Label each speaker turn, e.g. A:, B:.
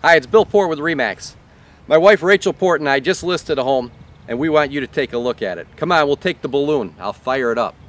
A: Hi, it's Bill Port with RE/MAX. My wife Rachel Port and I just listed a home and we want you to take a look at it. Come on, we'll take the balloon. I'll fire it up.